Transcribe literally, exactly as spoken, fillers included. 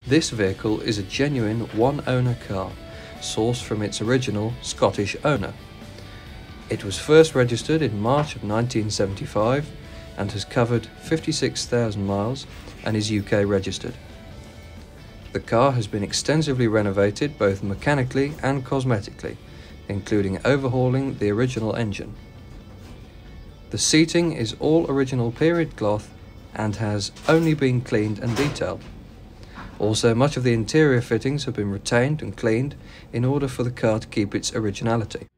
This vehicle is a genuine one-owner car, sourced from its original Scottish owner. It was first registered in March of nineteen seventy-five and has covered fifty-six thousand miles and is U K registered. The car has been extensively renovated both mechanically and cosmetically, including overhauling the original engine. The seating is all original period cloth and has only been cleaned and detailed. Also, much of the interior fittings have been retained and cleaned in order for the car to keep its originality.